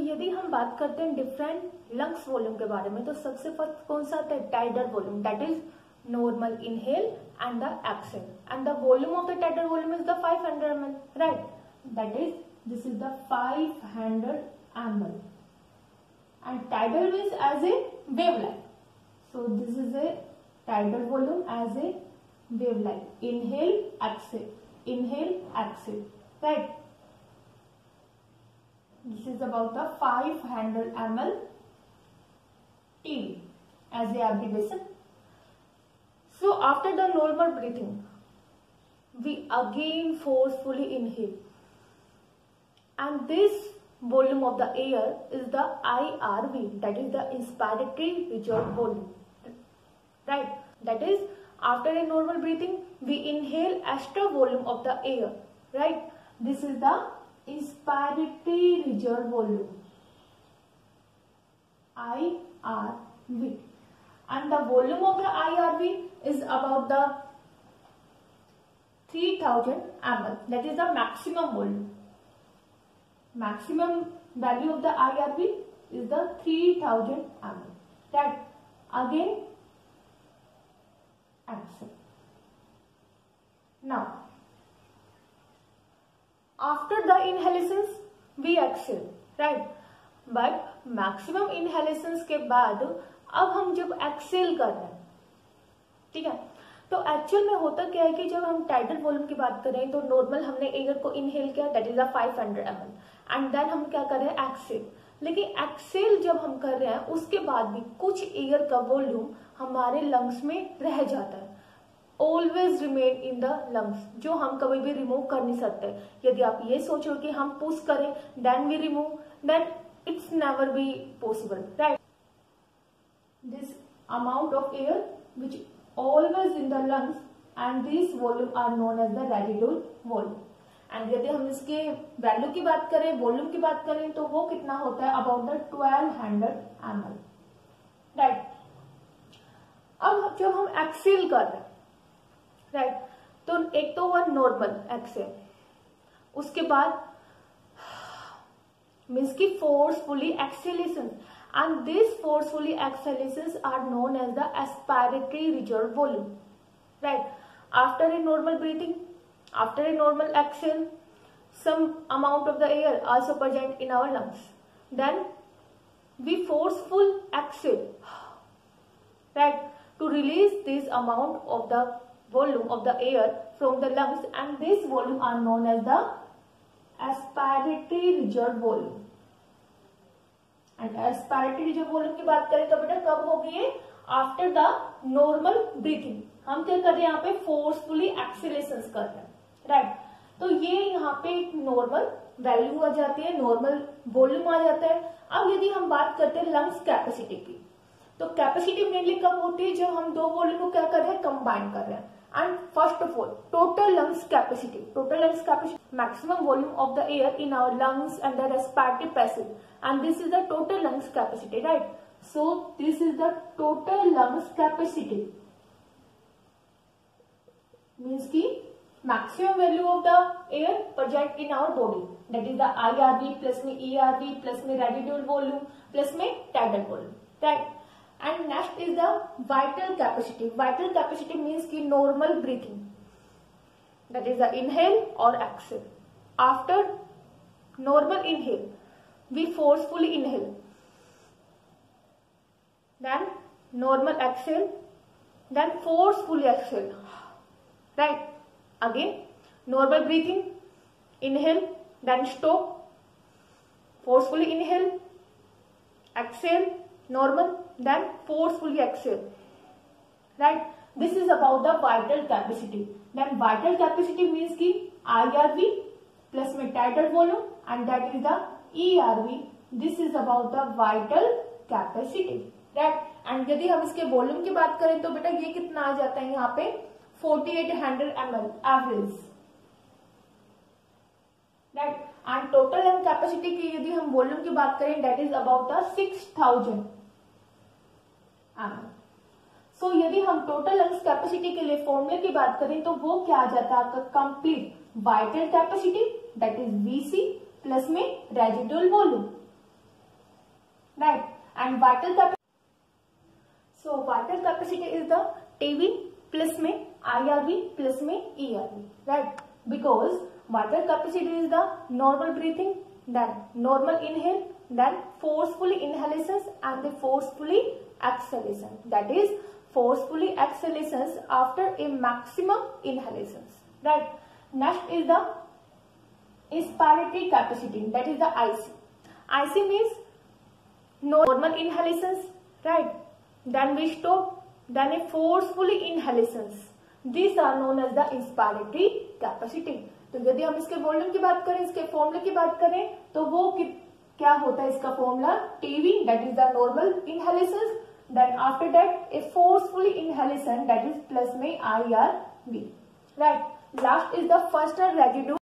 यदि हम बात करते हैं डिफरेंट लंग्स वॉल्यूम के बारे में, तो सबसे फर्स्ट कौन सा आता है? Tidal volume, that is normal inhale and the exhale, and the volume of the tidal volume is the 500 ml, right? That is this is the 500 ml, and tidal means as a waveline. So this is a tidal volume as a waveline. Inhale, exhale, inhale, exhale, right? This is about the 500 ml TB as a abbreviation. So after the normal breathing, we again forcefully inhale, and this volume of the air is the IRV, that is the inspiratory reserve volume, right? That is, after a normal breathing, we inhale extra volume of the air, right? This is the inspiratory reserve volume, IRV, and the volume of the IRV is about the 3000 ml, that is the maximum volume. Maximum value of the IRV is the 3000 ml. That again exhale. Now after the inhalations we exhale, right? But maximum inhalations के बाद अब हम जब Excel कर रहे हैं, ठीक है, तो एक्चुअल में होता क्या है कि जब हम टाइडल वॉल्यूम की बात करें तो नॉर्मल हमने एयर को इनहेल किया, that is 500 ml, and then हम क्या कर रहे हैं? एक्सेल. लेकिन एक्सेल जब हम कर रहे हैं उसके बाद भी कुछ एयर का वॉल्यूम हमारे लंग्स में रह जाता है, always remain in the lungs, जो हम कभी भी रिमूव कर नहीं सकते. यदि आप ये सोचो कि हम पुश करें then we remove, then it's never be possible, right? This amount of air which always in the lungs, and these volume are known as the residual volume. And यदि हम इसके वैल्यू की बात करें, वॉल्यूम की बात करें, तो वो कितना होता है? About the 1200 ml, right? अब जब हम एक्सेल कर रहे हैं, राइट, तो एक तो हुआ नॉर्मल एक्सेल, उसके बाद मीन्स की forcefully exhalation, and these forcefully exhalations are known as the aspiratory reserve volume, right? After a normal breathing, after a normal exhale, some amount of the air also present in our lungs, then we forceful exhale, right, to release this amount of the volume of the air from the lungs, and this volume are known as the aspiratory reserve volume. And aspiratory जब volume की बात करें तो बेटा कब होगी ये? After the normal breathing. हम क्या कर रहे हैं यहाँ पे? फोर्सफुली एक्सेलेशंस कर रहे हैं, राइट? तो ये यहाँ पे एक नॉर्मल वैल्यू आ जाती है, नॉर्मल वॉल्यूम आ जाता है. अब यदि हम बात करते हैं लंग्स कैपेसिटी की, तो कैपेसिटी मेनली कब होती है? जब हम दो वॉल्यूम को क्या कर रहे हैं? कंबाइन कर रहे हैं. And first of all, total lungs capacity, maximum volume of the air in our lungs and the respiratory passage, and this is the total lungs capacity, right? So this is the total lungs capacity, means ki maximum value of the air present in our body, that is the IRV plus में ERV plus में residual volume plus में tidal volume, right? And next is the vital capacity. Vital capacity means ki normal breathing, that is the inhale or exhale. After normal inhale, we forcefully inhale, then normal exhale, then forcefully exhale, right? Again normal breathing, inhale, then stop, forcefully inhale, exhale, normal, then forcefully exhale, right? This is about the vital capacity. Then vital capacity means ki IRV plus में tidal volume, and that is the ERV. This is about the vital capacity, right? And यदि हम इसके volume की बात करें तो बेटा ये कितना आ जाता है यहाँ पे? 4800 ml average, right? And total lung capacity की यदि हम वॉल्यूम की बात करें, that is about the 6000 ml. So यदि हम टोटल लंग्स कैपेसिटी के लिए फॉर्मूले की बात करें तो वो क्या आ जाता है आपका? Complete vital capacity, that is VC plus में residual volume, right? And vital capacity, so vital capacity is the TB plus में IRV plus में ERV, right? Because vital capacity is the normal breathing, then normal inhale, then forcefully inhalations and the forcefully exhalation, that is forcefully exhalations after a maximum inhalations, right? Next is the inspiratory capacity, that is the IC. IC means normal inhalations, right? Then we stop, then a forcefully inhalations. These are known as the inspiratory capacity. तो यदि हम इसके volume की बात करें, इसके फॉर्मूले की बात करें, तो वो क्या होता है इसका formula? TB, that is the normal inhalations, then after that a forcefully inhalation, that is plus में IRV, right? Last is the first residue